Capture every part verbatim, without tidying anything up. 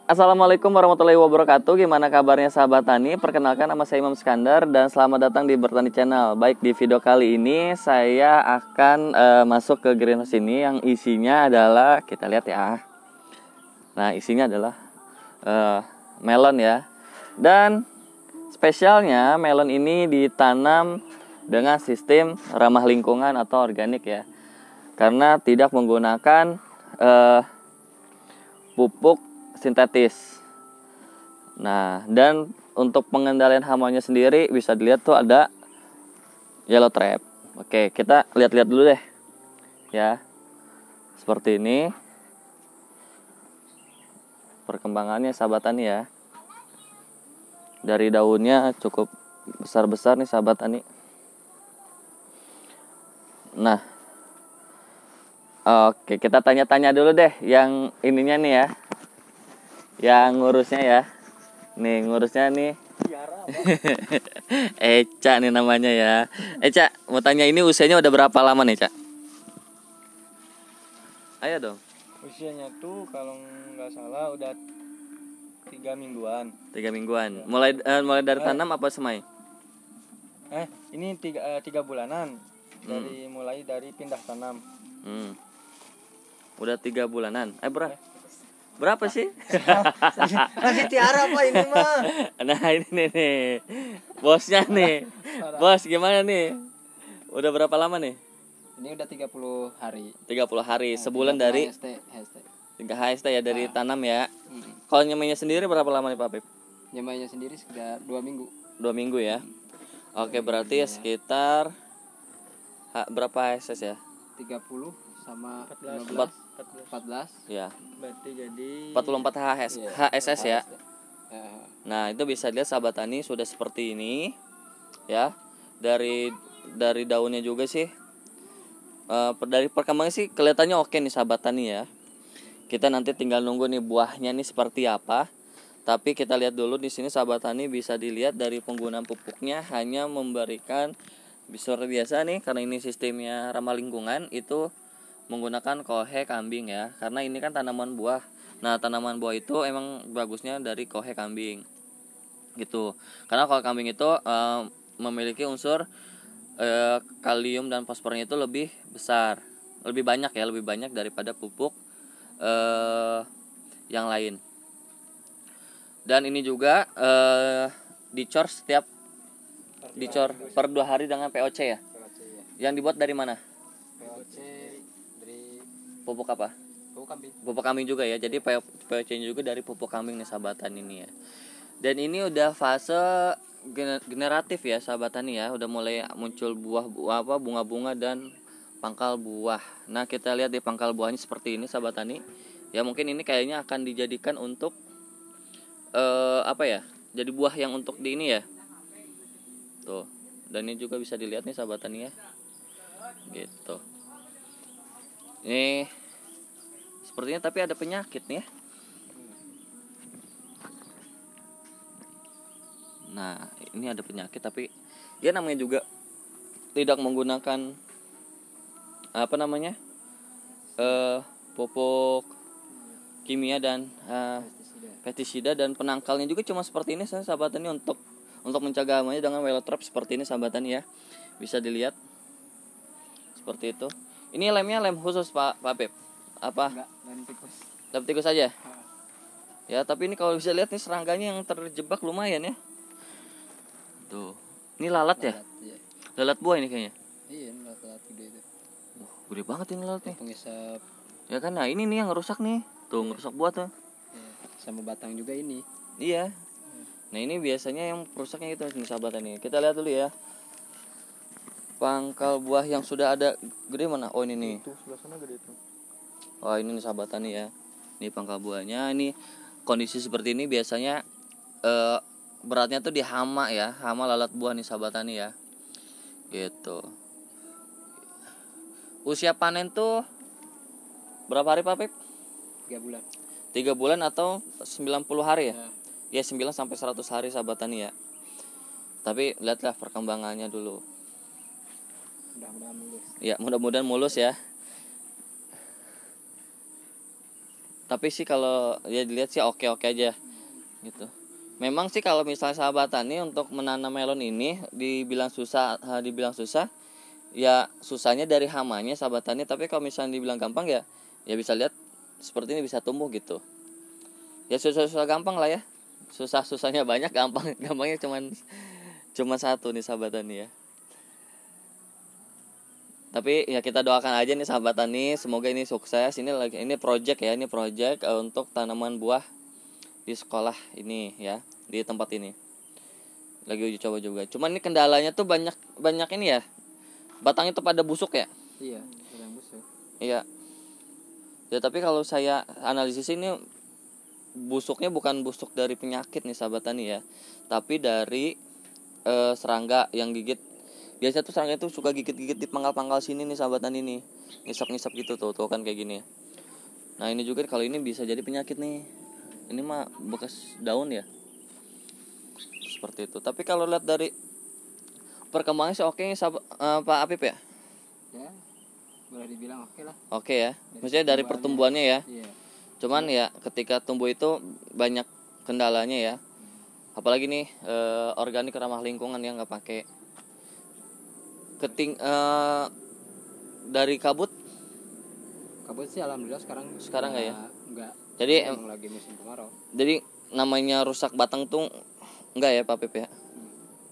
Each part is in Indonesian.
Assalamualaikum warahmatullahi wabarakatuh. Gimana kabarnya sahabat tani? Perkenalkan, nama saya Imam Skandar dan selamat datang di Bertani Channel. Baik, di video kali ini saya akan uh, masuk ke greenhouse ini yang isinya adalah, kita lihat ya. Nah, isinya adalah uh, melon ya. Dan spesialnya melon ini ditanam dengan sistem ramah lingkungan atau organik ya. Karena tidak menggunakan uh, pupuk sintetis. Nah, dan untuk pengendalian hamanya sendiri bisa dilihat tuh ada yellow trap. Oke, kita lihat-lihat dulu deh. Ya. Seperti ini. Perkembangannya sahabat tani ya. Dari daunnya cukup besar-besar nih sahabat tani. Nah. Oke, kita tanya-tanya dulu deh yang ininya nih ya. Yang ngurusnya ya. Nih ngurusnya nih Eca nih namanya ya. Eca, mau tanya ini usianya udah berapa lama nih, Cak? Ayo dong. Usianya tuh kalau nggak salah udah tiga mingguan. Tiga mingguan. Mulai uh, mulai dari eh, tanam apa semai? Eh, ini tiga uh, tiga bulanan. Dari hmm. mulai dari pindah tanam. Hmm. Udah tiga bulanan. Eh berapa? Eh. Berapa sih? Masih tiara apa ini mah? Nah ini nih, nih. Bosnya nih. Bos gimana nih? Udah berapa lama nih? Ini udah tiga puluh hari. tiga puluh hari, sebulan dari H S T, H S T. tiga H S T ya dari nah. tanam ya. Hmm. Kalau nyemainya sendiri berapa lama nih Pak Pip? Nyemainya sendiri sekitar dua minggu. dua minggu ya. Oke, berarti ya sekitar ha, berapa H S S ya? tiga puluh sama empat belas. empat belas ya. Berarti jadi empat puluh empat H S, iya, H S S ya. Nah, itu bisa dilihat sahabat tani sudah seperti ini. Ya. Dari dari daunnya juga sih. Uh, dari perkembangan sih kelihatannya oke nih sahabat tani ya. Kita nanti tinggal nunggu nih buahnya nih seperti apa. Tapi kita lihat dulu di sini sahabat tani bisa dilihat dari penggunaan pupuknya hanya memberikan seperti biasa nih karena ini sistemnya ramah lingkungan itu menggunakan kohe kambing ya, karena ini kan tanaman buah. Nah, tanaman buah itu emang bagusnya dari kohe kambing gitu, karena kohe kambing itu uh, memiliki unsur uh, kalium dan fosfornya itu lebih besar, lebih banyak ya, lebih banyak daripada pupuk uh, yang lain. Dan ini juga uh, dicor setiap dicor per dua hari dengan P O C ya. Yang dibuat dari mana? P O C pupuk apa? Pupuk kambing. Pupuk kambing juga ya. Jadi P O C juga dari pupuk kambing nih sahabatan ini ya. Dan ini udah fase generatif ya sahabatan ya. Udah mulai muncul buah, buah apa bunga-bunga dan pangkal buah. Nah, kita lihat di pangkal buahnya seperti ini sahabatan nih. Ya mungkin ini kayaknya akan dijadikan untuk uh, apa ya? Jadi buah yang untuk di ini ya. Tuh. Dan ini juga bisa dilihat nih sahabatan ya. Gitu. Ini sepertinya tapi ada penyakit nih ya. Nah, ini ada penyakit tapi dia namanya juga tidak menggunakan apa namanya uh, pupuk kimia dan uh, pestisida dan penangkalnya juga cuma seperti ini sahabat ini untuk untuk mencegah hamanya dengan yellow trap seperti ini sahabat ya. Bisa dilihat seperti itu. Ini lemnya lem khusus Pak Pak Pip. Apa? Enggak, lem tikus. Lem tikus saja. Ya, tapi ini kalau bisa lihat nih serangganya yang terjebak lumayan ya. Tuh. Ini lalat, lalat ya? Iya. Lalat buah ini kayaknya. Iya, ini lalat gede itu. Wah, gede banget ini lalat nih. Pengisap. Ya kan, nah ini nih yang ngerusak nih. Tuh, iya. Ngerusak buah tuh. Iya. Sama batang juga ini. Iya. Nah, ini biasanya yang rusaknya itu nih sahabat ini. Kita lihat dulu ya. Pangkal buah yang sudah ada gede mana? Oh ini nih. Itu sebelah sana gede itu. Oh ini nih sahabat tani ya. Ini pangkal buahnya. Ini kondisi seperti ini biasanya eh, beratnya tuh di hama ya, hama lalat buah nih sahabat tani ya. Gitu. Usia panen tuh berapa hari Pak Pip? tiga bulan. tiga bulan atau sembilan puluh hari ya? Ya, ya sembilan sampai seratus hari sahabat tani ya. Tapi lihatlah perkembangannya dulu. Mudah-mudahan mulus. Ya, mudah-mudahan mulus ya. Tapi sih kalau ya dilihat sih oke-oke aja gitu. Memang sih kalau misalnya sahabat tani untuk menanam melon ini dibilang susah, dibilang susah, ya susahnya dari hamanya sahabat tani. Tapi kalau misalnya dibilang gampang ya, ya bisa lihat seperti ini bisa tumbuh gitu. Ya susah-susah gampang lah ya. Susah-susahnya banyak, gampang gampangnya cuman cuma satu nih sahabat tani ya. Tapi ya kita doakan aja nih sahabat tani, semoga ini sukses. Ini lagi ini project ya, ini project uh, untuk tanaman buah di sekolah ini ya, di tempat ini. Lagi uji coba juga. Cuman ini kendalanya tuh banyak banyak ini ya. Batangnya tuh pada busuk ya. Iya, yang busuk. Iya. Ya tapi kalau saya analisis ini busuknya bukan busuk dari penyakit nih sahabat tani ya, tapi dari uh, serangga yang gigit. Biasanya tuh serangga itu suka gigit-gigit di pangkal-pangkal sini nih sahabat tani nih. Ngisap-ngisap gitu tuh, tuh kan kayak gini. Nah, ini juga kalau ini bisa jadi penyakit nih. Ini mah bekas daun ya. Seperti itu. Tapi kalau lihat dari perkembangannya sih oke nih sahabat, uh, Pak Apip ya. Ya, boleh dibilang oke lah. Oke ya. Maksudnya dari pertumbuhannya ya. Iya. Cuman ya ketika tumbuh itu banyak kendalanya ya. Apalagi nih uh, organik ramah lingkungan yang nggak pakai keting uh, dari kabut. Kabut sih alhamdulillah sekarang Sekarang nggak ya? Enggak. Jadi emang lagi musim kemarau. Jadi namanya rusak batang tuh enggak ya Pak Pip ya? Hmm.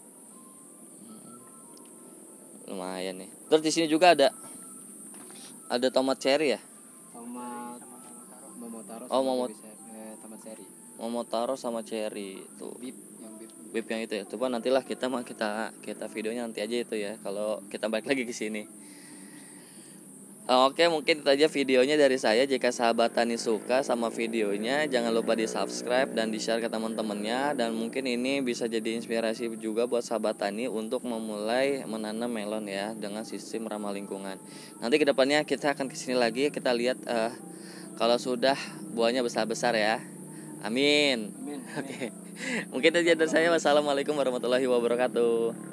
Lumayan nih. Terus di sini juga ada ada tomat cherry ya? Tomat Momotaro. Oh, momot eh, tomat cherry. Momotaro sama cherry itu. Bib yang bib. Bib yang itu ya. Coba nantilah kita mah kita kita videonya nanti aja itu ya kalau kita balik lagi ke sini. Oke, mungkin itu aja videonya dari saya. Jika sahabat tani suka sama videonya, jangan lupa di subscribe dan di share ke teman-temannya. Dan mungkin ini bisa jadi inspirasi juga buat sahabat tani untuk memulai menanam melon ya, dengan sistem ramah lingkungan. Nanti kedepannya kita akan kesini lagi, kita lihat uh, kalau sudah buahnya besar-besar ya. Amin, Amin. Oke, mungkin itu aja dari saya. Wassalamualaikum warahmatullahi wabarakatuh.